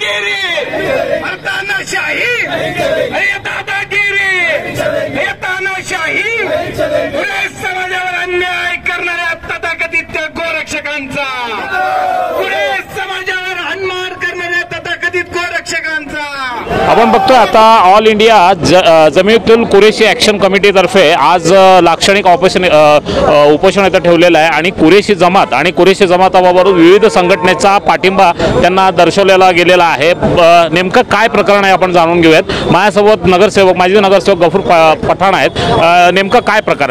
दादागिरी, तानाशाही, दादागिरी, तानाशाही, पुढे समाजावर अन्याय करणाऱ्या तथाकथित गोरक्षकांचा, पुढे समाजावर हाणमार करणाऱ्या तथाकथित गोरक्षकांचा। आपण बघतोय आता all India Jamiatul Qureshi action कमिटीतर्फे आज लाक्षणिक उपोषण इथं ठेवलेलं आहे आणि कुरेशी जमात आणि कुरेशी जमाताबरोबर विविध संघटनेचा पाठिंबा त्यांना दर्शवलेला गेलेला आहे। नेमकं काय प्रकरण आहे आपण जाणून घेऊयात। माझ्यासोबत माजी नगरसेवक गफूर पठाण आहेत। नेमकं काय प्रकार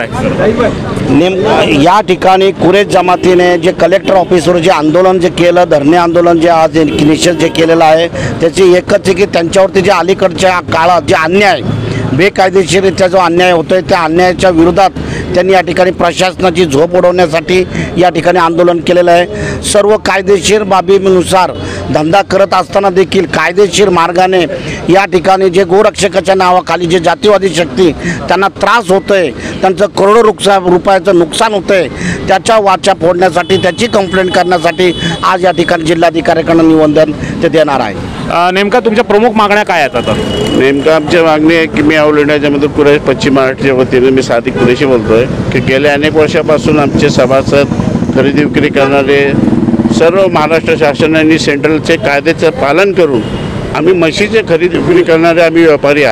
आहे? या ठिकाणी कुरेश जमातीने जे कलेक्टर ऑफिसवर जे आंदोलन जे केलं, धरणे आंदोलन जे आज निषेध जे केलेला आहे त्याची एकच आहे की त्यांच्यावरती जे अलीकडच्या काळात जे अन्याय बेकायदेशीरित्या जो अन्याय होतोय त्या अन्यायाच्या विरोधात त्यांनी या ठिकाणी प्रशासनाची झोप उडवण्यासाठी या ठिकाणी आंदोलन केलेलं आहे। सर्व कायदेशीर बाबीनुसार धंदा करत असताना देखील कायदेशीर मार्गाने या ठिकाणी जे गोरक्षकाच्या नावाखाली जे जातीवादी शक्ती त्यांना त्रास होतोय, त्यांचं करोडो रुपयाचं नुकसान होतंय, त्याच्या वाचा फोडण्यासाठी त्याची कंप्लेंट करण्यासाठी आज या ठिकाणी जिल्हाधिकाऱ्यांकडे निवेदन ते देणार आहे। नेमका तुमच्या प्रमुख मागण्या काय आहेत? आता नेमकं आमच्या मागणी आहे की मी ऑल इंडिया जमीयतुल कुरेश पश्चिम महाराष्ट्राच्या वतीने मी सादिक कुरेशी बोलतोय की गेल्या अनेक वर्षापासून आमचे सभासद खरेदी विक्री करणारे सर्व महाराष्ट्र शासनाने सेंट्रलचे कायद्याचं पालन करून आम्ही म्हशीचे खरेदी विक्री करणारे आम्ही व्यापारी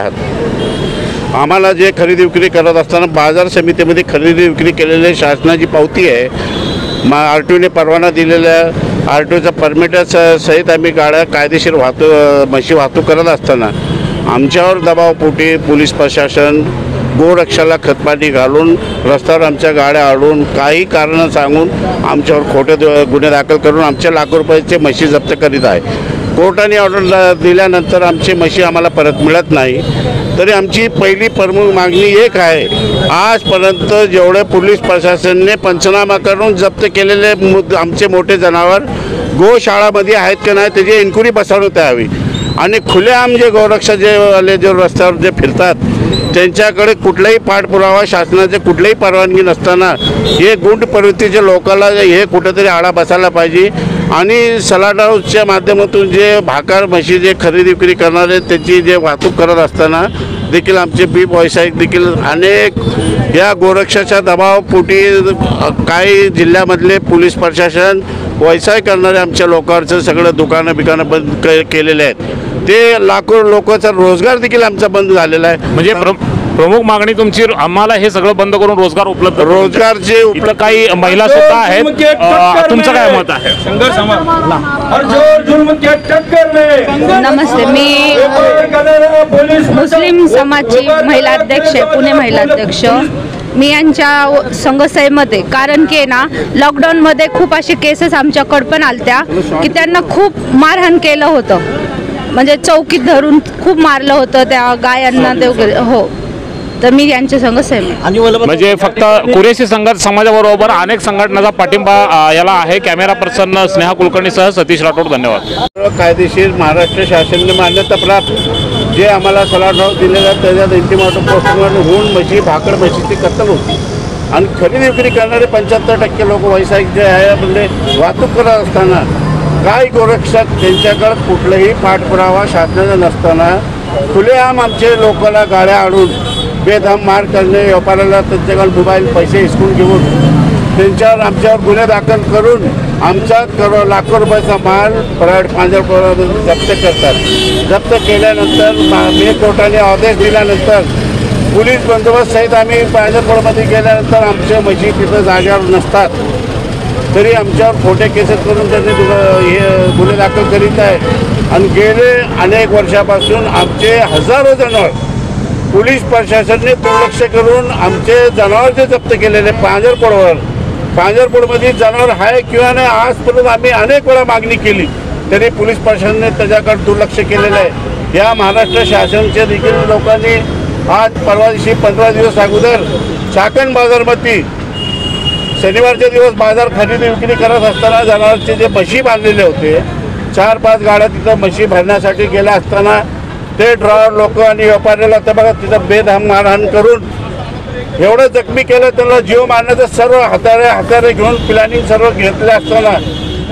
आहात। आम्हाला जे खरेदी विक्री करत असताना बाजार समितीमध्ये खरेदी विक्री केलेले शासनाची पावती आहे, RTOने परवाना दिलेल्या RTOचा परमिटच्या सहित आम्ही गाड्या कायदेशीर म्हशी वाहतूक करत असताना आमच्यावर दबावपोटी पोलीस प्रशासन गोरक्षाला खतपाणी घालून रस्त्यावर आमच्या गाड्या अडवून काही कारणं सांगून आमच्यावर खोटे गुन्हे दाखल करून आमच्या लाखो रुपयाचे म्हशी जप्त करीत आहे। कोर्टाने ऑर्डर दिल्यानंतर आमची म्हशी आम्हाला परत मिळत नाही। तरी आमची पहिली प्रमुख मागणी एक आहे, आजपर्यंत जेवढे पोलीस प्रशासनाने पंचनामा करून जप्त केलेले आमचे मोठे जनावर गोशाळामध्ये आहेत की नाही त्याची इन्क्वायरी बसवण्यात यावी आणि खुलेआम जे गोरक्षक जे रस्त्यावर जे फिरतात त्यांच्याकडे कुठलाही पाठपुरावा शासनाचे कुठलीही परवानगी नसताना हे गुंड प्रवृत्तीच्या लोकांना हे कुठेतरी आळा बसायला पाहिजे आणि सलाडाऊच्या माध्यमातून जे भाकर म्हशी जे खरेदी विक्री करणारे त्याची जे वाहतूक करत असताना देखील आमचे व्यावसायिक देखील अनेक या गोरक्षाच्या दबावापोटी काही जिल्ह्यामधले पोलीस प्रशासन व्यवसाय करणारे आमच्या लोकांचं सगळं दुकानं बंद केलेले आहेत। ते लाखो लोकांचा रोजगार देखील आमचा बंद झालेला आहे। म्हणजे प्रमुख मागणी तुमची आम्हाला हे सगळं बंद करून रोजगारचे उपलब्ध काही महिला सुद्धा आहेत। तुमचं काय मत आहे? नमस्ते, मी मुस्लिम समाजची महिला अध्यक्ष आहे, पुणे महिला अध्यक्ष। मी यांच्या संघसभेमध्ये कारण की ना लॉकडाऊनमध्ये खूप असे केसेस आमच्याकडे पण आलत्या की त्यांना खूप मारहाण केलं होतं, म्हणजे चौकीत धरून खूप मारलं होतं त्या गायांना ते वगैरे। हो, तर मी यांच्या संघसभेमध्ये म्हणजे फक्त कुरेशी समाजाबरोबर अनेक संघटनांचा पाठिंबा याला आहे। कॅमेरा पर्सन स्नेहा कुलकर्णीसह सतीश राठोड, धन्यवाद। कायदेशीर महाराष्ट्र शासनाने मान्यता प्राप्त जे आम्हाला सलाडाव दिलेला त्याच्यात इंटिमेटम पोस्टमॉर्टम होऊन म्हशी भाकड म्हशीची कत्तल होती आणि खरेदी विक्री करणारे 75% लोक व्यावसायिक जे आहे म्हणजे वाहतूक करत असताना काही गोरक्षक त्यांच्याकडे कुठलाही पाठपुरावा शासनाचा नसताना खुलेआम आमचे लोकांना गाड्या आणून बेदम मार करणे, व्यापाऱ्याला त्यांच्याकडे मोबाईल पैसे हिसकून घेऊन त्यांच्यावर आमच्यावर गुन्हे दाखल करून आमचा लाखो रुपयाचा माल प्रायव्हेट पांजरपोळमध्ये जप्त करतात। जप्त केल्यानंतर कोर्टाने आदेश दिल्यानंतर पोलीस बंदोबस्त सहित आम्ही पांजरपोळमध्ये गेल्यानंतर आमच्या म्हशी तिथं जागेवर नसतात, तरी आमच्यावर खोटे केसेस करून त्यांनी हे गुन्हे दाखल करीत आहे आणि गेले अनेक वर्षापासून आमचे हजारो जनावर पोलीस प्रशासनाने दुर्लक्ष करून आमचे जनावर जे जप्त केलेले पांजरपोळमध्ये जनावर आहे किंवा नाही आजपर्यंत आम्ही अनेक वेळा मागणी केली तरी पोलीस प्रशासनाने त्याच्याकडे दुर्लक्ष केलेलं आहे। या महाराष्ट्र शासनाच्या देखील लोकांनी आज परवा दिवशी 15 दिवस अगोदर चाकण बाजारमध्ये शनिवारचे दिवस बाजार खरेदी विक्री करत असताना जनावरचे जे म्हशी बांधलेले होते 4-5 गाड्या तिथं म्हशी भरण्यासाठी गेल्या असताना ते ड्रायव्हर लोक आणि व्यापाऱ्याला तर बघा तिथं बेदम मारहाण करून एवढं जखमी केलं, त्यांना जीव मारण्याचं सर्व हातारे घेऊन प्लॅनिंग सर्व घेतले असताना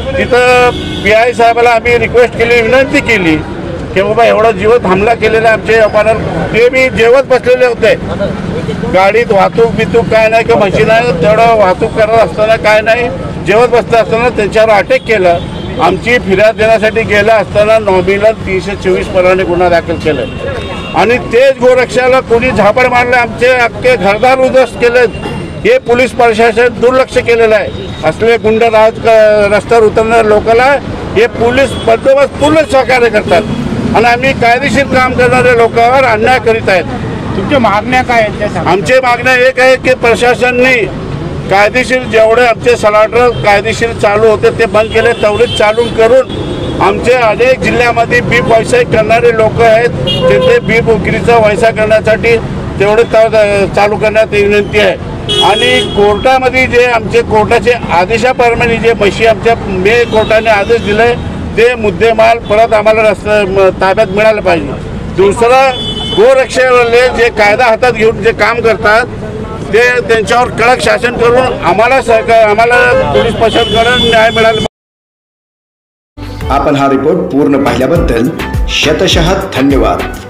तिथं PI साहेबाला आम्ही रिक्वेस्ट केली, विनंती केली की बाबा एवढा जीवत हमला केलेला आमचे अपहरण, ते मी जेवत बसलेले होते गाडीत, वाहतूक बितूक काय नाही की मशीन आहे तेवढं वाहतूक करत असताना काय नाही, जेवत बसत असताना त्यांच्यावर अटॅक केलं. आमची फिर्याद देण्यासाठी गेला असताना नॉमिनल 324 प्रमाणे गुन्हा दाखल केला आणि तेच गोरक्षाला कोणी झापड मारले, आमचे अख्खे घरदार उद्ध्वस्त केले. हे पोलीस प्रशासन दुर्लक्ष केलेलं आहे. असले गुंड रस्त्यावर उतरणाऱ्या लोकांना हे पोलीस बंदोबस्त पूर्ण सहकार्य करतात आणि आम्ही कायदेशीर काम करणाऱ्या लोकांवर अन्याय करीत आहेत. तुमच्या मागण्या काय आहेत? आमचे मागण्या एक आहे की प्रशासनाने कायदेशीर जेवढे आमचे सलाटर कायदेशीर चालू होते ते बंद केले, तेवढेच चालू करून आमचे अनेक जिल्ह्यामध्ये बीप व्यवसाय करणारे लोक आहेत, तिथे बीप विक्रीचा व्यवसाय करण्यासाठी तेवढे चालू करण्यात विनंती आहे. आणि कोर्टामध्ये जे आमचे कोर्टाचे आदेशाप्रमाणे जे म्हशी आमच्या कोर्टाने आदेश दिले ते मुद्देमाल परत आम्हाला ताब्यात मिळालं पाहिजे. दुसरं, गोरक्षकावाले जे कायदा हातात घेऊन जे काम करतात ते त्यांच्यावर कडक शासन करून आम्हाला पोलीस प्रशासनाकडून न्याय मिळाला. आपण हा रिपोर्ट पूर्ण पाहिल्याबद्दल शतशः धन्यवाद.